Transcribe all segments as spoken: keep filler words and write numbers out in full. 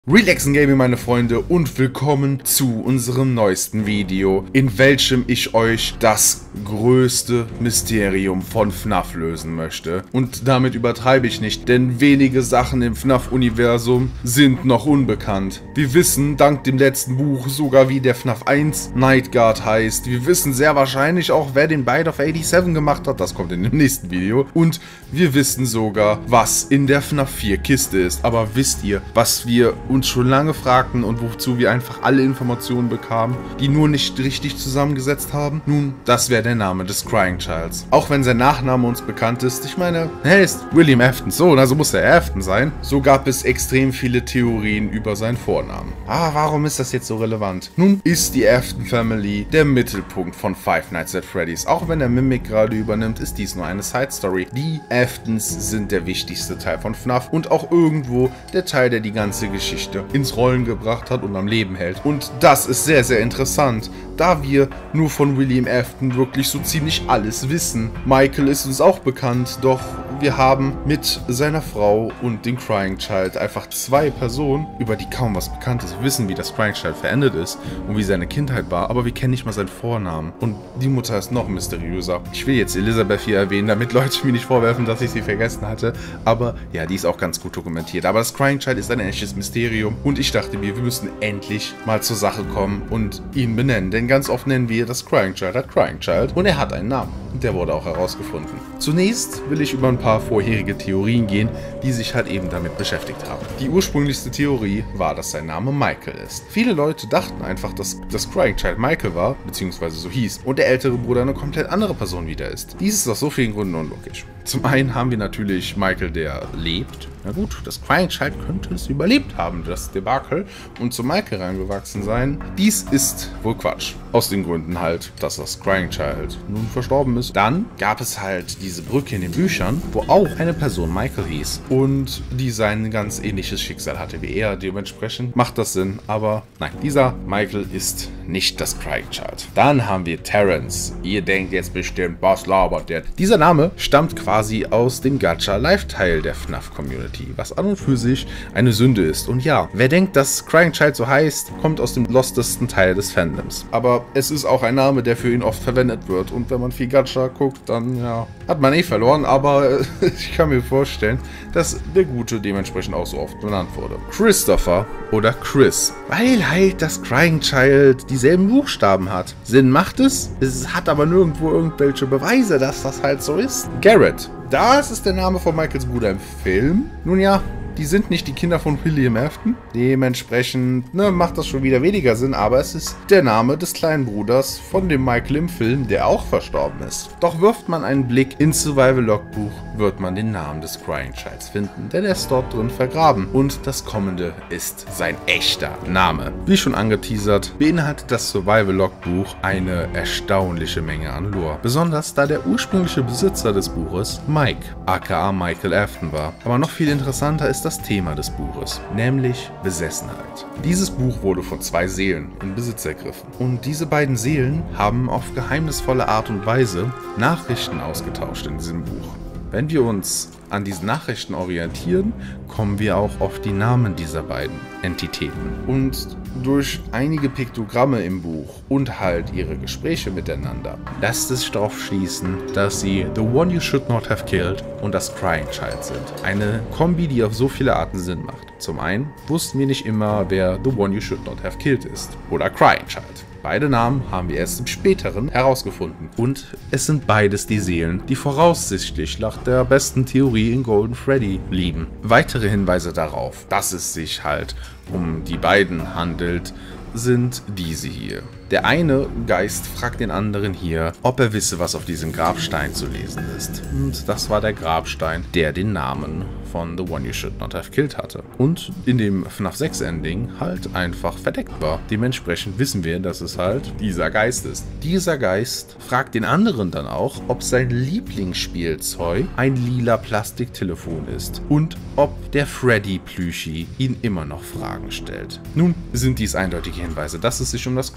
Relaxen Gaming, meine Freunde, und willkommen zu unserem neuesten Video, in welchem ich euch das größte Mysterium von F NAF lösen möchte. Und damit übertreibe ich nicht, denn wenige Sachen im F NAF-Universum sind noch unbekannt. Wir wissen dank dem letzten Buch sogar, wie der F NAF eins Night Guard heißt. Wir wissen sehr wahrscheinlich auch, wer den Bite of siebenundachtzig gemacht hat, das kommt in dem nächsten Video. Und wir wissen sogar, was in der F NAF vier Kiste ist. Aber wisst ihr, was wir uns schon lange fragten und wozu wir einfach alle Informationen bekamen, die nur nicht richtig zusammengesetzt haben? Nun, das wäre der Name des Crying Childs. Auch wenn sein Nachname uns bekannt ist, ich meine, er ist William Afton Sohn, also muss er Afton sein. So gab es extrem viele Theorien über seinen Vornamen. Aber warum ist das jetzt so relevant? Nun ist die Afton Family der Mittelpunkt von Five Nights at Freddy's. Auch wenn er Mimic gerade übernimmt, ist dies nur eine Side Story. Die Aftons sind der wichtigste Teil von F NAF und auch irgendwo der Teil, der die ganze Geschichte ins Rollen gebracht hat und am Leben hält. Und das ist sehr, sehr interessant, da wir nur von William Afton wirklich so ziemlich alles wissen. Michael ist uns auch bekannt, doch wir haben mit seiner Frau und dem Crying Child einfach zwei Personen, über die kaum was bekannt ist. Wir wissen, wie das Crying Child verendet ist und wie seine Kindheit war, aber wir kennen nicht mal seinen Vornamen. Und die Mutter ist noch mysteriöser. Ich will jetzt Elizabeth hier erwähnen, damit Leute mir nicht vorwerfen, dass ich sie vergessen hatte. Aber ja, die ist auch ganz gut dokumentiert. Aber das Crying Child ist ein echtes Mysterium. Und ich dachte mir, wir müssen endlich mal zur Sache kommen und ihn benennen. Denn ganz oft nennen wir das Crying Child als Crying Child. Und er hat einen Namen. Und der wurde auch herausgefunden. Zunächst will ich über ein paar vorherige Theorien gehen, die sich halt eben damit beschäftigt haben. Die ursprünglichste Theorie war, dass sein Name Michael ist. Viele Leute dachten einfach, dass das Crying Child Michael war, beziehungsweise so hieß, und der ältere Bruder eine komplett andere Person wieder ist. Dies ist aus so vielen Gründen unlogisch. Zum einen haben wir natürlich Michael, der lebt. Na gut, das Crying Child könnte es überlebt haben, das Debakel, und zu Michael reingewachsen sein. Dies ist wohl Quatsch. Aus den Gründen halt, dass das Crying Child nun verstorben ist. Dann gab es halt diese Brücke in den Büchern, wo auch eine Person Michael hieß und die sein ganz ähnliches Schicksal hatte wie er. Dementsprechend macht das Sinn, aber nein, dieser Michael ist nicht das Crying Child. Dann haben wir Terrence. Ihr denkt jetzt bestimmt, was labert der? Dieser Name stammt quasi aus dem Gacha-Live-Teil der F NAF-Community, was an und für sich eine Sünde ist. Und ja, wer denkt, dass Crying Child so heißt, kommt aus dem lostesten Teil des Fandoms. Aber es ist auch ein Name, der für ihn oft verwendet wird. Und wenn man viel Gacha guckt, dann ja, hat man eh verloren. Aber ich kann mir vorstellen, dass der Gute dementsprechend auch so oft benannt wurde. Christopher oder Chris, weil halt das Crying Child dieselben Buchstaben hat. Sinn macht es, es hat aber nirgendwo irgendwelche Beweise, dass das halt so ist. Garrett, das ist der Name von Michaels Bruder im Film. Nun ja, die sind nicht die Kinder von William Afton. Dementsprechend ne, macht das schon wieder weniger Sinn, aber es ist der Name des kleinen Bruders von dem Michael im Film, der auch verstorben ist. Doch wirft man einen Blick ins Survival Logbuch, wird man den Namen des Crying Childs finden, denn er ist dort drin vergraben. Und das Kommende ist sein echter Name. Wie schon angeteasert, beinhaltet das Survival Logbuch eine erstaunliche Menge an Lore. Besonders da der ursprüngliche Besitzer des Buches Mike, aka Michael Afton war. Aber noch viel interessanter ist das Thema des Buches, nämlich Besessenheit. Dieses Buch wurde von zwei Seelen in Besitz ergriffen. Und diese beiden Seelen haben auf geheimnisvolle Art und Weise Nachrichten ausgetauscht in diesem Buch. Wenn wir uns an diesen Nachrichten orientieren, kommen wir auch auf die Namen dieser beiden Entitäten. Und durch einige Piktogramme im Buch und halt ihre Gespräche miteinander lässt es sich darauf schließen, dass sie The One You Should Not Have Killed und das Crying Child sind. Eine Kombi, die auf so viele Arten Sinn macht. Zum einen wussten wir nicht immer, wer The One You Should Not Have Killed ist oder Crying Child. Beide Namen haben wir erst im späteren herausgefunden. Und es sind beides die Seelen, die voraussichtlich nach der besten Theorie in Golden Freddy liegen. Weitere Hinweise darauf, dass es sich halt um die beiden handelt, sind diese hier. Der eine Geist fragt den anderen hier, ob er wisse, was auf diesem Grabstein zu lesen ist. Und das war der Grabstein, der den Namen von The One You Should Not Have Killed hatte. Und in dem F NAF sechs Ending halt einfach verdeckt war. Dementsprechend wissen wir, dass es halt dieser Geist ist. Dieser Geist fragt den anderen dann auch, ob sein Lieblingsspielzeug ein lila Plastiktelefon ist. Und ob der Freddy-Plüschi ihn immer noch Fragen stellt. Nun sind dies eindeutige Hinweise, dass es sich um das Crying Child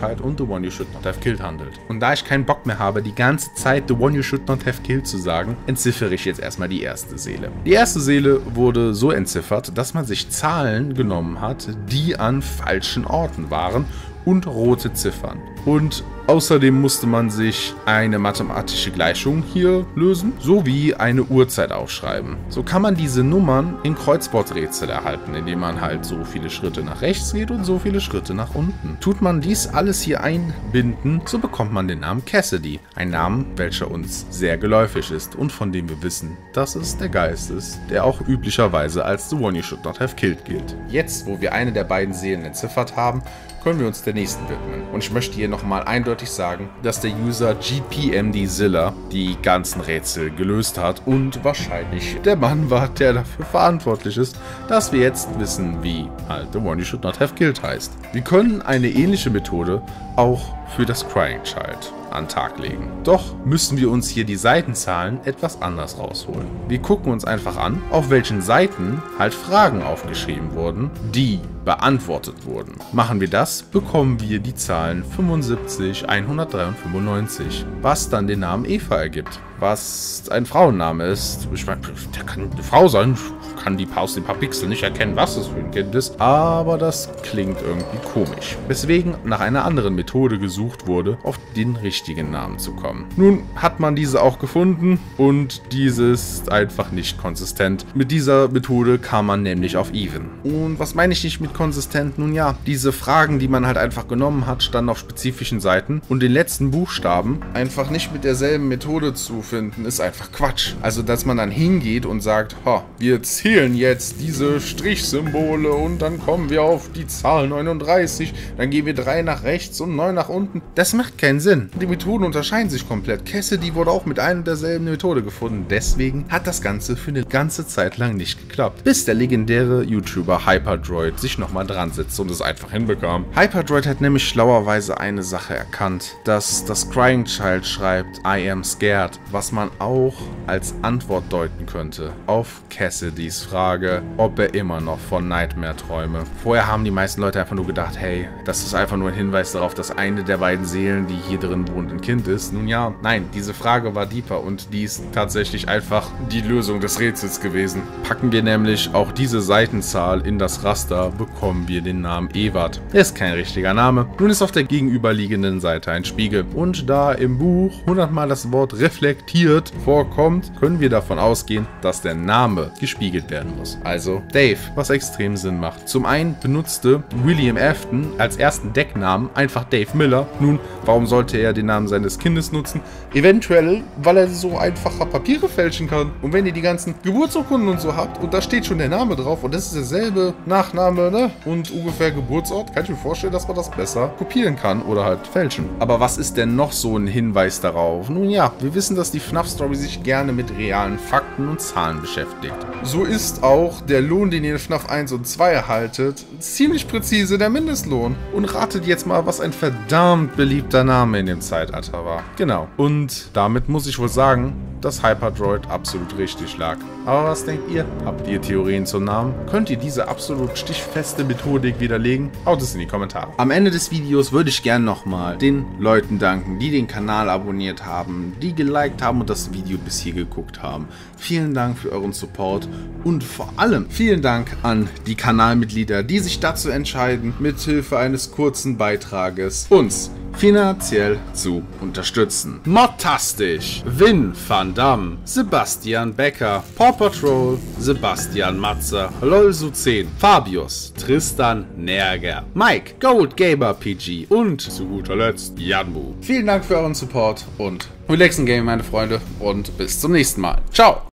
Menschheit und The One You Should Not Have Killed handelt. Und da ich keinen Bock mehr habe, die ganze Zeit The One You Should Not Have Killed zu sagen, entziffere ich jetzt erstmal die erste Seele. Die erste Seele wurde so entziffert, dass man sich Zahlen genommen hat, die an falschen Orten waren und rote Ziffern. Und außerdem musste man sich eine mathematische Gleichung hier lösen, sowie eine Uhrzeit aufschreiben. So kann man diese Nummern in Kreuzworträtsel erhalten, indem man halt so viele Schritte nach rechts geht und so viele Schritte nach unten. Tut man dies alles hier einbinden, so bekommt man den Namen Cassidy. Ein Name, welcher uns sehr geläufig ist und von dem wir wissen, dass es der Geist ist, der auch üblicherweise als The One You Should Not Have Killed gilt. Jetzt, wo wir eine der beiden Seelen entziffert haben, können wir uns der nächsten widmen. Und ich möchte hier nochmal eindeutig sagen, dass der User G P M D Zilla die ganzen Rätsel gelöst hat und wahrscheinlich der Mann war, der dafür verantwortlich ist, dass wir jetzt wissen, wie halt The One You Should Not Have Killed heißt. Wir können eine ähnliche Methode auch für das Crying Child an den Tag legen. Doch müssen wir uns hier die Seitenzahlen etwas anders rausholen. Wir gucken uns einfach an, auf welchen Seiten halt Fragen aufgeschrieben wurden, die beantwortet wurden. Machen wir das, bekommen wir die Zahlen fünfundsiebzig, hundertdrei und fünfundneunzig, was dann den Namen Eva ergibt. Was ein Frauenname ist. Ich meine, der kann eine Frau sein, kann die aus den paar Pixel nicht erkennen, was das für ein Kind ist, aber das klingt irgendwie komisch. Weswegen nach einer anderen Methode gesucht wurde, auf den richtigen Namen zu kommen. Nun hat man diese auch gefunden und diese ist einfach nicht konsistent. Mit dieser Methode kam man nämlich auf Even. Und was meine ich nicht mit konsistent? Nun ja, diese Fragen, die man halt einfach genommen hat, standen auf spezifischen Seiten und den letzten Buchstaben einfach nicht mit derselben Methode zu finden, ist einfach Quatsch. Also, dass man dann hingeht und sagt, ha, wir zählen jetzt diese Strichsymbole und dann kommen wir auf die Zahl neununddreißig, dann gehen wir drei nach rechts und neun nach unten. Das macht keinen Sinn. Die Methoden unterscheiden sich komplett. Cassidy wurde auch mit einer derselben Methode gefunden. Deswegen hat das Ganze für eine ganze Zeit lang nicht geklappt. Bis der legendäre YouTuber Hyperdroid sich nochmal dran setzt und es einfach hinbekam. Hyperdroid hat nämlich schlauerweise eine Sache erkannt, dass das Crying Child schreibt I am scared, was man auch als Antwort deuten könnte auf Cassidys Frage, ob er immer noch von Nightmare träume. Vorher haben die meisten Leute einfach nur gedacht, hey, das ist einfach nur ein Hinweis darauf, dass eine der beiden Seelen, die hier drin wohnt, ein Kind ist. Nun ja, nein, diese Frage war deeper und die ist tatsächlich einfach die Lösung des Rätsels gewesen. Packen wir nämlich auch diese Seitenzahl in das Raster, bekommen wir den Namen Ewart. Er ist kein richtiger Name. Nun ist auf der gegenüberliegenden Seite ein Spiegel. Und da im Buch hundertmal das Wort reflektiert vorkommt, können wir davon ausgehen, dass der Name gespiegelt werden muss. Also Dave, was extrem Sinn macht. Zum einen benutzte William Afton als ersten Decknamen einfach Dave Miller. Nun, warum sollte er den Namen seines Kindes nutzen? Eventuell, weil er so einfacher Papiere fälschen kann. Und wenn ihr die ganzen Geburtsurkunden und so habt und da steht schon der Name drauf und das ist derselbe Nachname, ne? Und ungefähr Geburtsort, kann ich mir vorstellen, dass man das besser kopieren kann oder halt fälschen. Aber was ist denn noch so ein Hinweis darauf? Nun ja, wir wissen, dass die F NAF-Story sich gerne mit realen Fakten und Zahlen beschäftigt. So ist auch der Lohn, den ihr in F NAF eins und zwei erhaltet, ziemlich präzise der Mindestlohn. Und ratet jetzt mal, was ein verdammt beliebter Name in dem Zeitalter war. Genau. Und damit muss ich wohl sagen, dass Hyperdroid absolut richtig lag. Aber was denkt ihr? Habt ihr Theorien zum Namen? Könnt ihr diese absolut stichfeste Methodik widerlegen? Haut es in die Kommentare. Am Ende des Videos würde ich gerne nochmal den Leuten danken, die den Kanal abonniert haben, die geliked haben und das Video bis hier geguckt haben. Vielen Dank für euren Support und vor allem vielen Dank an die Kanalmitglieder, die sich dazu entscheiden, mithilfe eines kurzen Beitrages uns finanziell zu unterstützen. Modtastisch, Vin van Dam, Sebastian Becker, Paw Patrol, Sebastian Matzer, Lolsu zehn, Fabius, Tristan Nerger, Mike, Gold Gamer P G und zu guter Letzt Janbu. Vielen Dank für euren Support und relaxen Game, meine Freunde, und bis zum nächsten Mal. Ciao!